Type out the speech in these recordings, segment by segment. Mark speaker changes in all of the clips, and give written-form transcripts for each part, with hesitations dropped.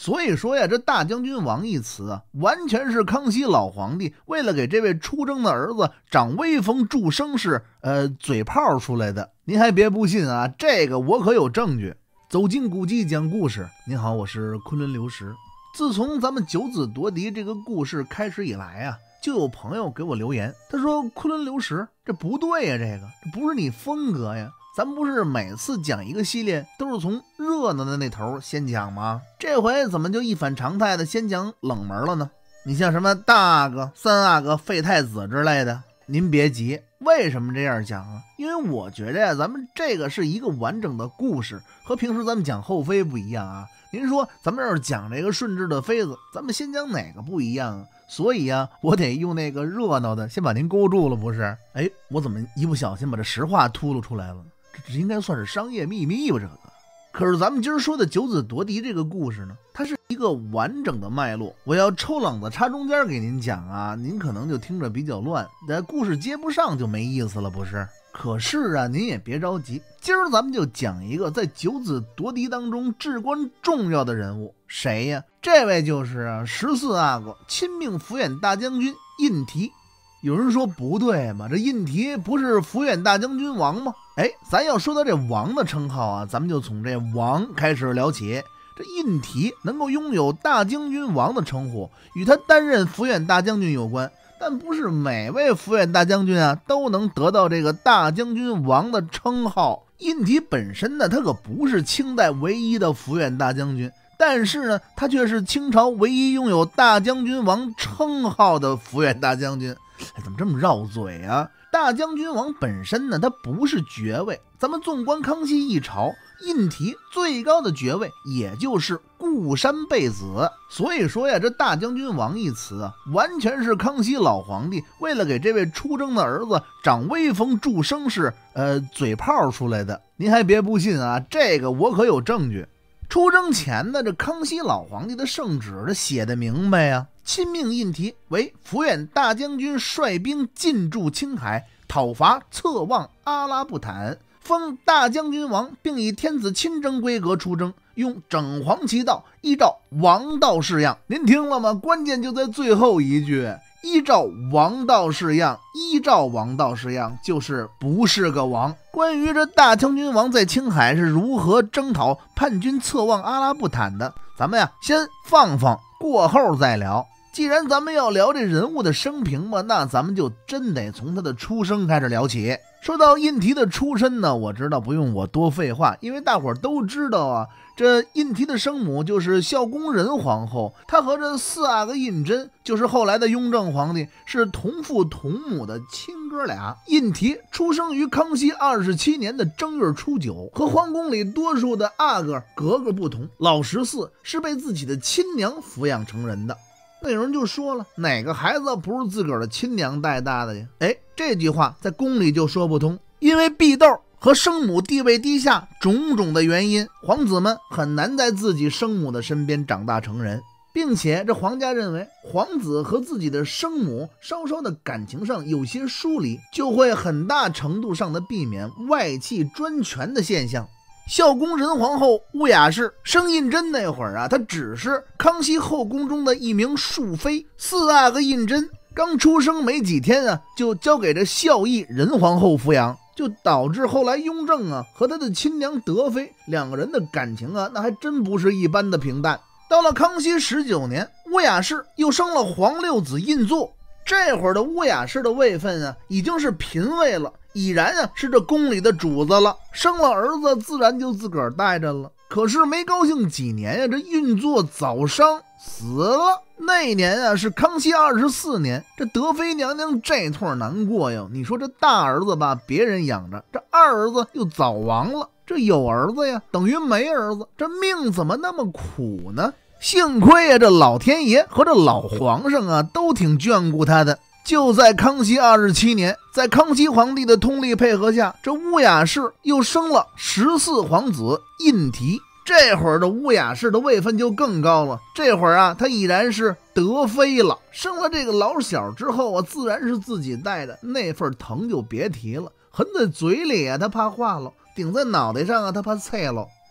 Speaker 1: 所以说呀，这大将军王一词啊，完全是康熙老皇帝为了给这位出征的儿子长威风助声势，嘴炮出来的。您还别不信啊，这个我可有证据。走进古迹讲故事，您好，我是昆仑流石。自从咱们九子夺嫡这个故事开始以来啊，就有朋友给我留言，他说昆仑流石这不对呀，这不是你风格呀。咱不是每次讲一个系列都是从热闹的那头先讲吗？这回怎么就一反常态的先讲冷门了呢？你像什么大阿哥、三阿哥、废太子之类的，您别急，为什么这样讲啊？因为我觉得呀，咱们这个是一个完整的故事，和平时咱们讲后妃不一样啊。您说咱们要是讲这个顺治的妃子，咱们先讲哪个不一样啊？所以啊，我得用那个热闹的先把您勾住了，不是？哎，我怎么一不小心把这实话秃噜出来了？这应该算是商业秘密吧？这个可是咱们今儿说的九子夺嫡这个故事呢，它是一个完整的脉络，我要抽冷子插中间给您讲啊，您可能就听着比较乱，但故事接不上就没意思了，不是？可是啊，您也别着急，今儿咱们就讲一个在九子夺嫡当中至关重要的人物，谁呀？这位就是14阿哥亲命抚远大将军胤禔。有人说不对嘛，这胤禔不是抚远大将军王吗？哎，咱要说到这王的称号啊，咱们就从这王开始聊起。这胤禔能够拥有大将军王的称呼，与他担任抚远大将军有关，但不是每位抚远大将军啊都能得到这个大将军王的称号。胤禔本身呢，他可不是清代唯一的抚远大将军，但是呢，他却是清朝唯一拥有大将军王称号的抚远大将军。怎么这么绕嘴啊？大将军王本身呢，他不是爵位。咱们纵观康熙一朝，胤禔最高的爵位也就是固山贝子。所以说呀，这大将军王一词啊，完全是康熙老皇帝为了给这位出征的儿子长威风助声势，嘴炮出来的。您还别不信啊，这个我可有证据。出征前的这康熙老皇帝的圣旨，这写的明白呀，亲命胤禔为抚远大将军，率兵进驻青海，讨伐侧望阿拉布坦，封大将军王，并以天子亲征规格出征，用整黄旗道，依照王道式样。您听了吗？关键就在最后一句，依照王道式样，依照王道式样，就是不是个王。关于这大将军王在青海是如何征讨叛军侧望阿拉布坦的，咱们呀先放放，过后再聊。既然咱们要聊这人物的生平嘛，那咱们就真得从他的出生开始聊起。说到胤禔的出身呢，我知道不用我多废话，因为大伙儿都知道啊，这胤禔的生母就是孝恭仁皇后，她和这4阿哥胤禛，就是后来的雍正皇帝，是同父同母的亲哥俩。胤禔出生于康熙27年的正月初9，和皇宫里多数的阿哥格格不同，老14是被自己的亲娘抚养成人的。那有人就说了，哪个孩子不是自个儿的亲娘带大的呀？哎，这句话在宫里就说不通，因为碧豆和生母地位低下种种的原因，皇子们很难在自己生母的身边长大成人，并且这皇家认为皇子和自己的生母稍稍的感情上有些疏离，就会很大程度上的避免外戚专权的现象。孝恭仁皇后乌雅氏生胤禛那会儿啊，她只是康熙后宫中的一名庶妃。4阿哥胤禛刚出生没几天啊，就交给这孝义仁皇后抚养，就导致后来雍正啊和他的亲娘德妃两个人的感情啊，那还真不是一般的平淡。到了康熙19年，乌雅氏又生了皇六子胤祚。这会儿的乌雅氏的位分啊，已经是嫔位了，已然啊是这宫里的主子了，生了儿子自然就自个儿带着了。可是没高兴几年呀，这胤祚早伤死了。那年啊是康熙24年，这德妃娘娘这通难过呀。你说这大儿子吧别人养着，这二儿子又早亡了，这有儿子呀等于没儿子，这命怎么那么苦呢？幸亏呀，这老天爷和这老皇上啊都挺眷顾他的。就在康熙27年，在康熙皇帝的通力配合下，这乌雅氏又生了14皇子胤禔。这会儿的乌雅氏的位分就更高了，这会儿啊她已然是德妃了。生了这个老小之后啊，自然是自己带的，那份疼就别提了，含在嘴里啊她怕化了，顶在脑袋上啊她怕啐了。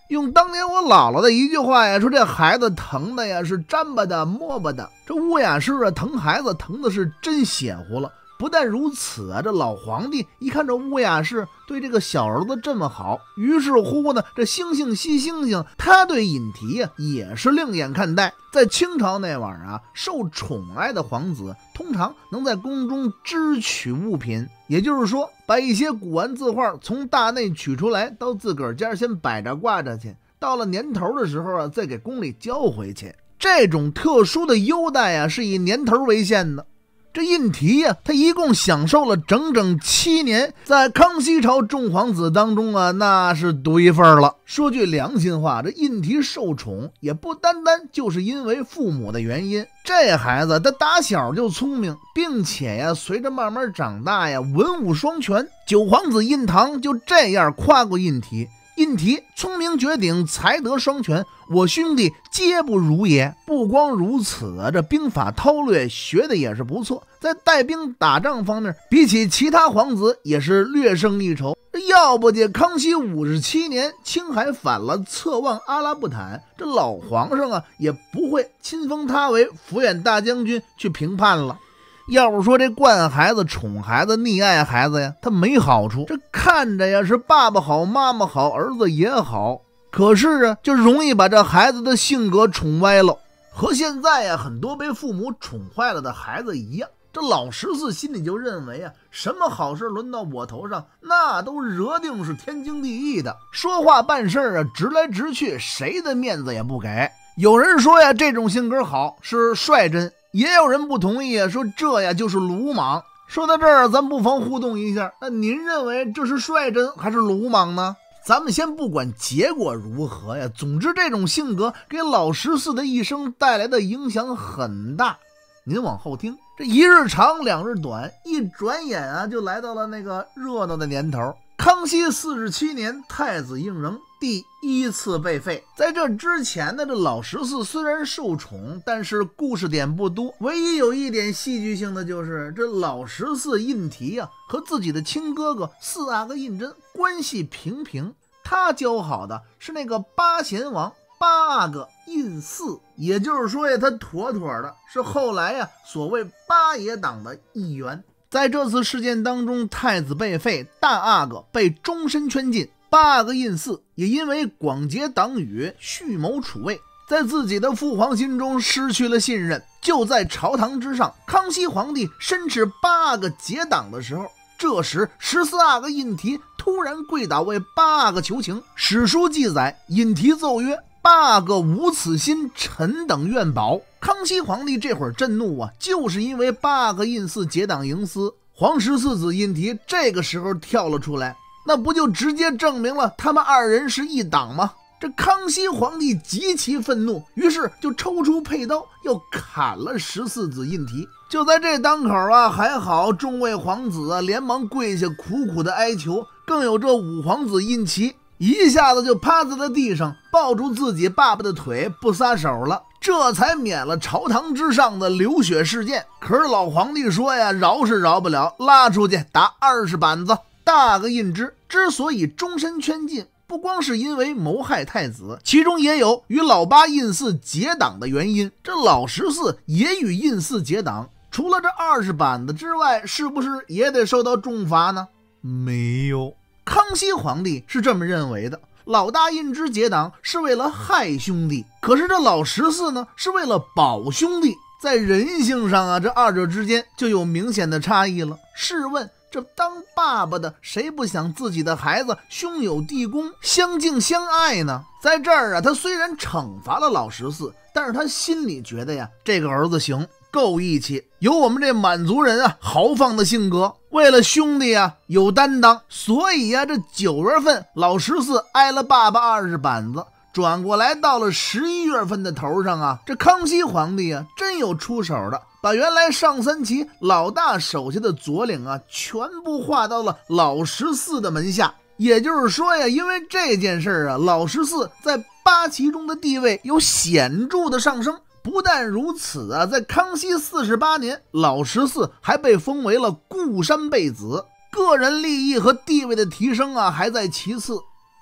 Speaker 1: 用当年我姥姥的一句话呀，说这孩子疼的呀是沾巴的摸巴的。这乌雅氏啊疼孩子疼的是真血乎了。不但如此啊，这老皇帝一看这乌雅氏对这个小儿子这么好，于是乎呢，这猩猩西猩猩他对尹提呀也是另眼看待。在清朝那晚啊，受宠爱的皇子通常能在宫中支取物品，也就是说把一些古玩字画从大内取出来，到自个儿家先摆着挂着去，到了年头的时候啊，再给宫里交回去。这种特殊的优待啊，是以年头为限的。这胤禔呀，他一共享受了整整7年，在康熙朝众皇子当中啊，那是独一份了。说句良心话，这胤禔受宠也不单单就是因为父母的原因。这孩子他打小就聪明，并且呀，随着慢慢长大呀，文武双全。九皇子胤堂就这样夸过胤禔。胤禔聪明绝顶，才德双全，我兄弟皆不如也。不光如此啊，这兵法韬略学的也是不错，在带兵打仗方面，比起其他皇子也是略胜一筹。要不这康熙57年，青海反了侧望阿拉布坦，这老皇上啊也不会亲封他为抚远大将军去平叛了。要是说这惯孩子、宠孩子、溺爱孩子呀，他没好处。这看着呀是爸爸好、妈妈好、儿子也好，可是啊，就容易把这孩子的性格宠歪了。和现在呀很多被父母宠坏了的孩子一样，这老14心里就认为啊，什么好事轮到我头上，那都惹定是天经地义的。说话办事啊，直来直去，谁的面子也不给。有人说呀，这种性格好是率真。也有人不同意，说这呀就是鲁莽。说到这儿，咱不妨互动一下，那您认为这是率真还是鲁莽呢？咱们先不管结果如何呀，总之这种性格给老14的一生带来的影响很大。您往后听，这一日长2日短，一转眼啊就来到了那个热闹的年头。康熙47年，太子胤禛第1次被废。在这之前呢，这老14虽然受宠，但是故事点不多。唯一有一点戏剧性的就是这老14胤禔啊和自己的亲哥哥4阿哥胤禛关系平平。他交好的是那个八贤王8阿哥胤祀，也就是说呀，他妥妥的是后来呀所谓八爷党的一员。在这次事件当中，太子被废，大阿哥被终身圈禁，8阿哥胤祀也因为广结党羽，蓄谋储位，在自己的父皇心中失去了信任。就在朝堂之上，康熙皇帝申斥8阿哥结党的时候，这时14阿哥胤禔突然跪倒为8阿哥求情。史书记载，胤禔奏曰：“8阿哥无此心，臣等愿保。”康熙皇帝这会儿震怒啊，就是因为8阿哥胤祀结党营私。皇14子胤禔这个时候跳了出来，那不就直接证明了他们2人是一党吗？这康熙皇帝极其愤怒，于是就抽出佩刀要砍了14子胤禔。就在这当口啊，还好众位皇子啊连忙跪下苦苦的哀求，更有这5皇子胤禔一下子就趴在了地上，抱住自己爸爸的腿不撒手了，这才免了朝堂之上的流血事件。可是老皇帝说呀，饶是饶不了，拉出去打20板子。大阿哥胤支之所以终身圈禁，不光是因为谋害太子，其中也有与老8胤祀结党的原因。这老14也与胤祀结党，除了这20板子之外，是不是也得受到重罚呢？没有。康熙皇帝是这么认为的，老大胤支结党是为了害兄弟，可是这老14呢是为了保兄弟。在人性上啊，这2者之间就有明显的差异了。试问这当爸爸的谁不想自己的孩子兄友弟恭，相敬相爱呢？在这儿啊，他虽然惩罚了老14，但是他心里觉得呀，这个儿子行，够义气，有我们这满族人啊豪放的性格，为了兄弟啊有担当。所以啊，这9月份老14挨了爸爸20板子，转过来到了11月份的头上啊，这康熙皇帝啊真有出手的，把原来上3旗老大手下的左领啊全部划到了老14的门下。也就是说呀，因为这件事啊，老14在8旗中的地位有显著的上升。不但如此啊，在康熙48年，老14还被封为了固山贝子。个人利益和地位的提升啊，还在其次。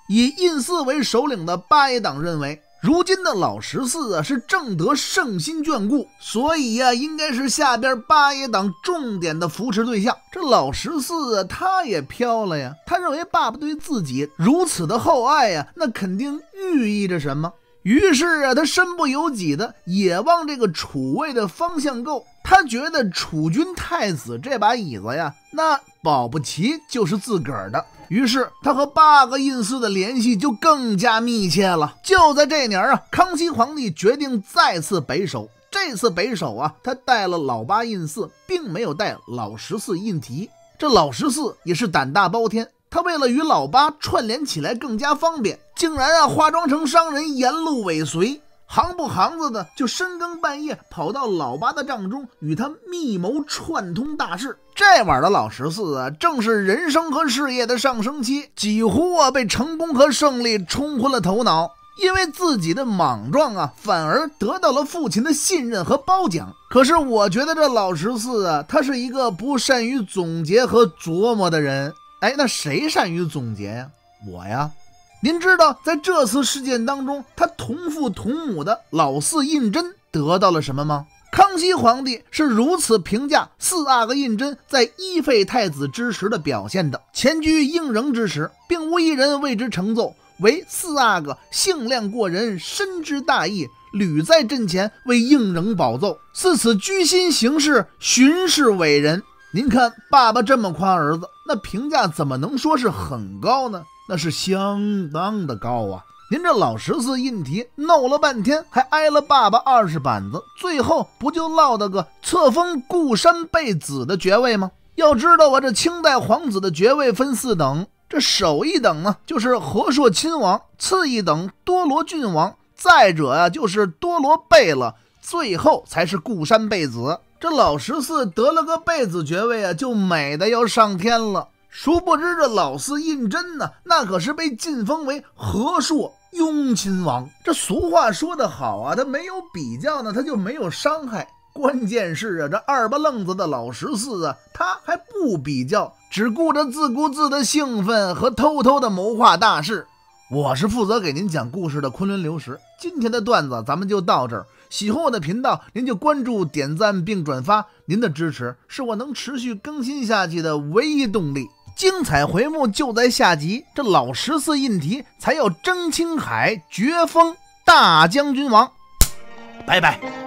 Speaker 1: 以胤祀为首领的八爷党认为，如今的老14是正得圣心眷顾，所以应该是下边八爷党重点的扶持对象。这老14他也飘了呀，他认为爸爸对自己如此的厚爱那肯定寓意着什么。于是他身不由己的也往这个储位的方向够。他觉得储君太子这把椅子那保不齐就是自个儿的。于是他和8个胤祀的联系就更加密切了。就在这年康熙皇帝决定再次北守。这次北守他带了老8胤祀，并没有带老14胤禔。这老14也是胆大包天，他为了与老8串联起来更加方便，竟然化妆成商人沿路尾随，行不行子的就深更半夜跑到老8的帐中，与他密谋串通大事。这晚的老14正是人生和事业的上升期，几乎被成功和胜利冲昏了头脑。因为自己的莽撞反而得到了父亲的信任和褒奖。可是我觉得这老14他是一个不善于总结和琢磨的人。那谁善于总结呀？我呀。您知道在这次事件当中，他同父同母的老4胤禛得到了什么吗？康熙皇帝是如此评价4阿哥胤禛在依废太子之时的表现的：前居应仍之时，并无一人为之承奏，唯4阿哥性量过人，深知大义，屡在阵前为应仍保奏，似此居心行事，巡视伟人。您看爸爸这么夸儿子，那评价怎么能说是很高呢？那是相当的高啊。您这老14胤禔弄了半天，还挨了爸爸20板子，最后不就落得个册封固山贝子的爵位吗？要知道这清代皇子的爵位分4等，这首一等呢就是和硕亲王，次一等多罗郡王，再者就是多罗贝勒，最后才是固山贝子。这老14得了个贝子爵位就美的要上天了。殊不知这老4胤禛呢，那可是被晋封为和硕雍亲王。这俗话说得好他没有比较呢，他就没有伤害。关键是这二巴愣子的老14他还不比较，只顾着自顾自的兴奋和偷偷的谋划大事。我是负责给您讲故事的昆仑流石，今天的段子咱们就到这儿。喜欢我的频道，您就关注、点赞并转发，您的支持是我能持续更新下去的唯一动力。精彩回目就在下集，这老14胤禔才要征青海，爵封大将军王。拜拜。